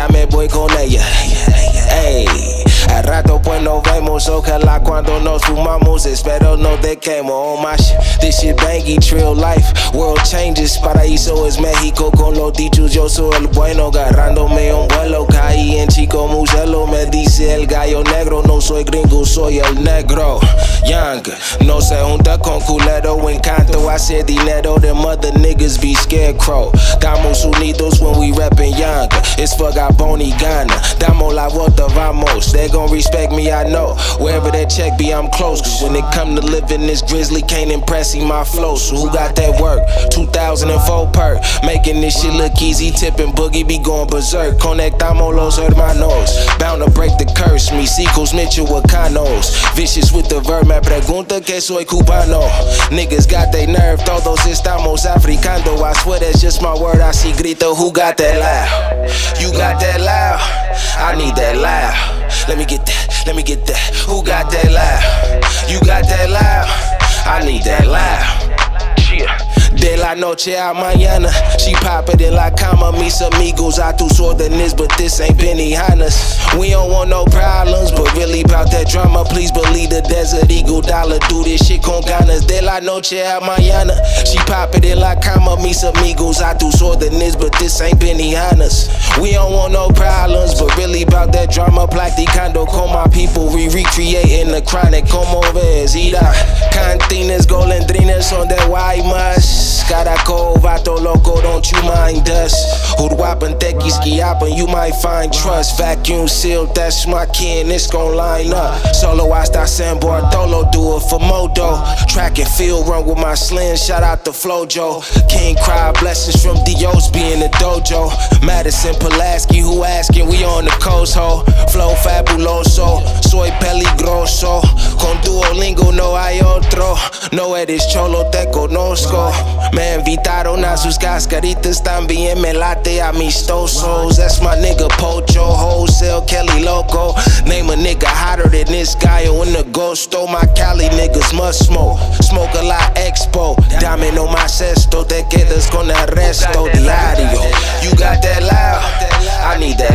me voy con ella. Ey, al rato pues nos vemos, ojalá cuando nos fumamos, espero no te quemo. Oh my shit, this shit bangy, trill life, world changes, paraíso es México con los dichos, yo soy el bueno, agarrándome un vuelo, caí en Chico Muselo, me dice el gallo negro, no soy gringo, soy el negro. Young, no se junta con culero, encanto hacer dinero, them other niggas be scarecrow. Estamos unidos when we reppin' young, it's for Gabon y Ghana, damos la vuelta, vamos, they gon' respect me, I know, wherever that check be, I'm close, cause when it come to living this grizzly, can't impress my flow, so who got that work? 2004 perk, making this shit look easy, tipping boogie, be going berserk, conectamos los hermanos, bound to break the curse, mis hijos michoacanos, vicious with the verb, me pregunta que soy cubano, niggas got they nerve, todos estamos africando, I swear that's just my word, I see grito, who got that loud? You got that loud? I need that loud, let me get that, let me get that, who got that loud? You got that loud? I need that loud. De la noche a mañana, she pop it in la cama, mis amigos a tus órdenes, but this ain't Benihana's. We don't want no problems, but really bout that drama, please believe the Desert Eagle dollar, do this shit con ganas. De la noche a mañana, she pop it in la cama, mis amigos a tus órdenes, but this ain't Benihana's. We don't want no problems, but really bout that drama, practicando con my people, we recreating the chronic, como ves, ira, cantinas, golondrinas on that white mush. Caracol, vato loco, don't you mind us? Hurwapan, tequiskiapan, you might find trust. Vacuum sealed, that's my kin, it's gon' line up. Solo hasta San Bartolo, do it for Modo. Track and field, run with my slim, shout out to Flojo. King cry, blessings from Dios, be in the dojo. Madison Pulaski, who asking, we on the coast, ho. Flow fabuloso, soy peligroso. Con Duolingo no hay otro. No eres cholo, te conozco. Me invitaron a sus cascaritas, también me late amistosos. That's my nigga Pocho, wholesale Kelly Loco. Name a nigga hotter than this guy in the Gusto. My Cali niggas must smoke, smoke a lot expo. Dame no más esto, te quedas con el resto diario. You got that loud? I need that